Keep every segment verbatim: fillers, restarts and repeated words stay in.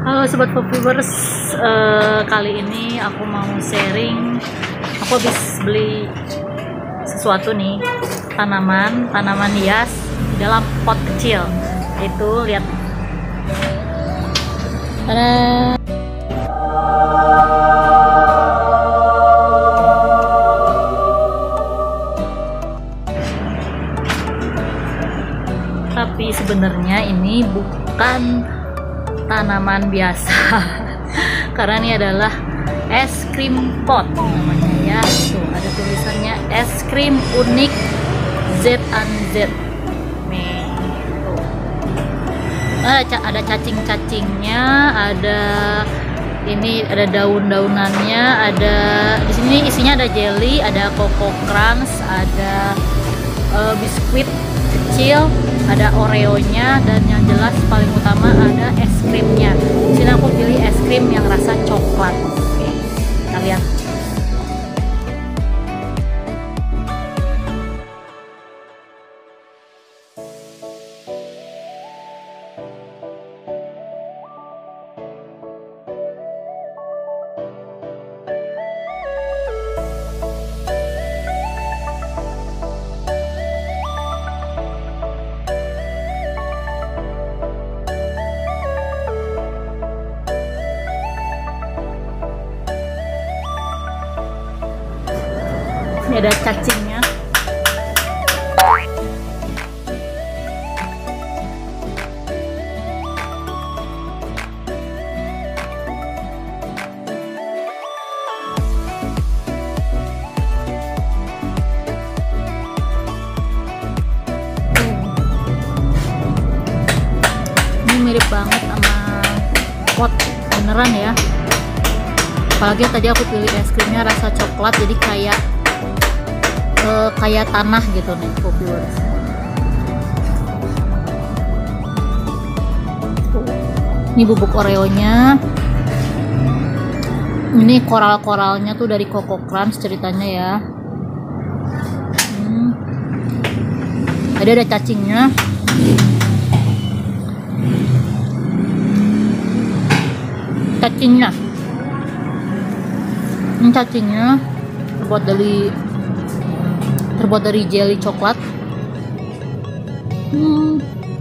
Halo Sobat Popivers, uh, kali ini aku mau sharing. Aku habis beli sesuatu nih, tanaman, tanaman hias di dalam pot kecil. Itu lihat. Tada. Tapi sebenarnya ini bukan tanaman biasa karena ini adalah es krim pot namanya ya. Tuh ada tulisannya es krim unik Z and Z nih. Tuh. Ada, ada cacing-cacingnya, ada ini ada daun-daunannya, ada di sini isinya ada jelly, ada coco crunch, ada uh, biskuit kecil, ada oreonya, dan yang jelas paling utama ada es krimnya. Di sini aku pilih es krim yang rasa coklat. Oke, kita lihat. Ini ada cacingnya. Ini mirip banget sama pot beneran ya. Apalagi tadi aku pilih es krimnya rasa coklat, jadi kayak Uh, kayak tanah gitu nih Popivers. Ini bubuk oreonya, ini koral-koralnya tuh dari Coco Crunch ceritanya ya. hmm. Ada ada cacingnya. Cacingnya ini cacingnya terbuat dari terbuat dari jelly coklat. Hmm.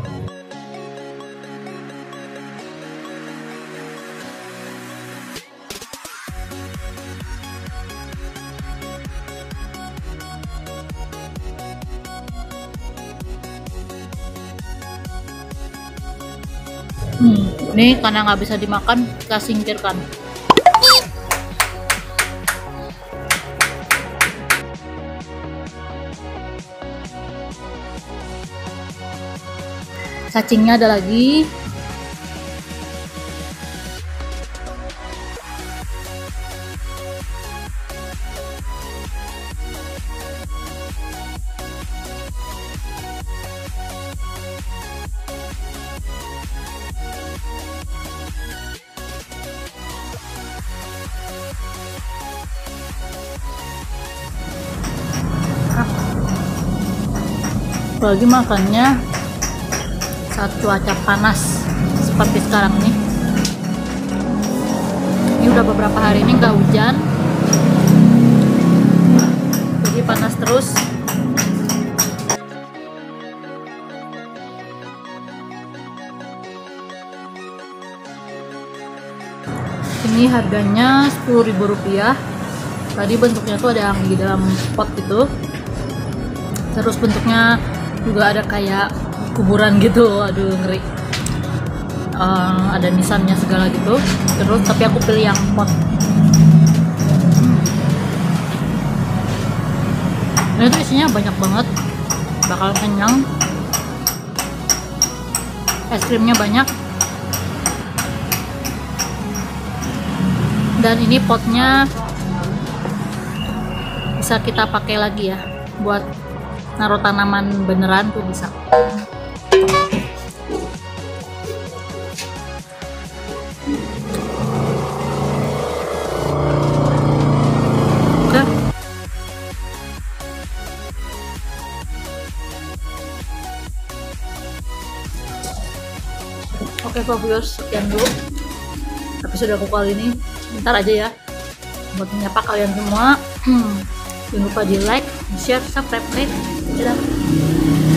Hmm. Ini karena nggak bisa dimakan, kita singkirkan. Cacingnya ada lagi. Apalagi makannya saat cuaca panas seperti sekarang nih. Ini udah beberapa hari ini nggak hujan, jadi panas terus. Ini harganya sepuluh ribu rupiah. Tadi bentuknya tuh ada yang di dalam pot gitu, terus bentuknya juga ada kayak kuburan gitu. Aduh ngeri. Uh, ada nisannya segala gitu. Terus tapi aku pilih yang pot. hmm. Ini tuh isinya banyak banget, bakal kenyang. Es krimnya banyak, dan ini potnya bisa kita pakai lagi ya buat naruh tanaman beneran tuh bisa. Oke, Popivers, sekian dulu. episode aku kali ini. Bentar aja ya buat menyapa kalian semua. Jangan lupa di like, share, subscribe, dadah.